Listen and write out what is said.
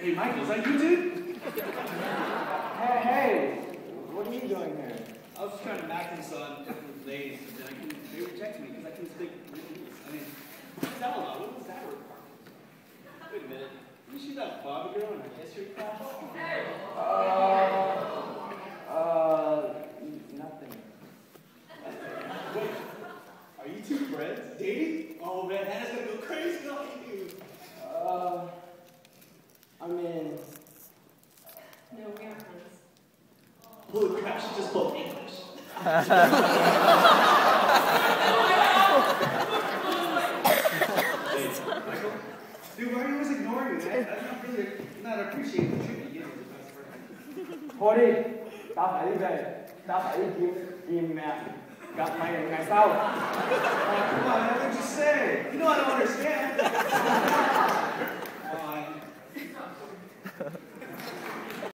Hey, Michael, is that you, dude? Hey, what are you doing here? I was just trying to knock this on ladies, but then they rejected me because I couldn't speak Vietnamese. I mean, tell them, what was that requirement? Wait a minute. You see that Bobby girl in our history class? Nothing. Wait, are you two friends? Dating? Oh man, Hannah's gonna go crazy on you. I mean... No, we aren't friends. Holy crap, she just spoke English. Hey, Michael? Dude, why are you always ignoring me, man? I'm not appreciating the treatment you give me. Thôi đi, tao phải đi về. Tao phải đi tìm mẹ. Gặp mày ngày sau. Come on, man, what did you say? You know I don't understand.